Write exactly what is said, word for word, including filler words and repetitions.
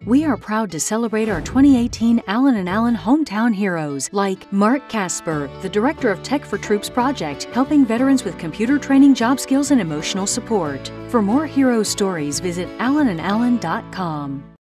We are proud to celebrate our twenty eighteen Allen and Allen hometown heroes like Mark Casper, the Director of Tech for Troops project, helping veterans with computer training, job skills, and emotional support. For more hero stories, visit allen and allen dot com.